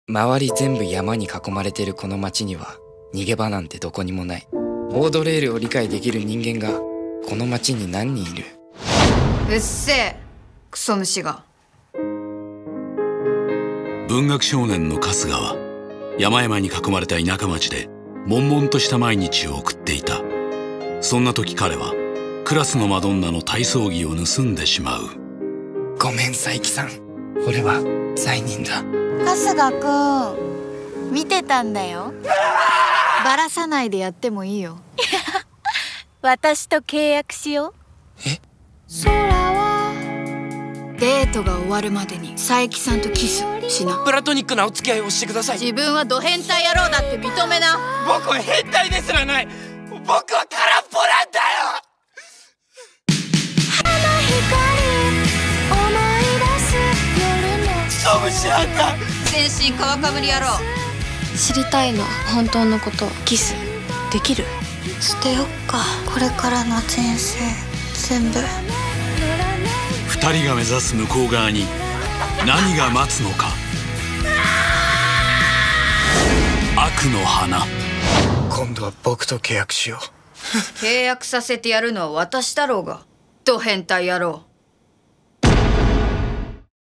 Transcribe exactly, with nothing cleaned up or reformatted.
周り全部山に囲まれてるこの町には逃げ場なんてどこにもない。ボードレールを理解できる人間がこの町に何人いる？ うっせえクソ虫が。 文学少年の春日は山々に囲まれた田舎町で悶々とした毎日を送っていた。そんな時彼はクラスのマドンナの体操着を盗んでしまう。 ごめん佐伯さん、俺は罪人だ。 春日くん見てたんだよ。バラさないでやってもいいよ。私と契約しよう。 え？ デートが終わるまでに佐伯さんとキスしな。 プラトニックなお付き合いをしてください。 自分はド変態野郎だって認めな。 僕は変態ですらない。僕は空っぽなんだよ。クソ虫なんだ。 全身皮かぶり野郎。 知りたいの本当のこと。キスできる？ 捨てよっか、これからの人生全部。 二人が目指す向こう側に何が待つのか。悪の花。 今度は僕と契約しよう。 契約させてやるのは私だろうが、ド変態野郎。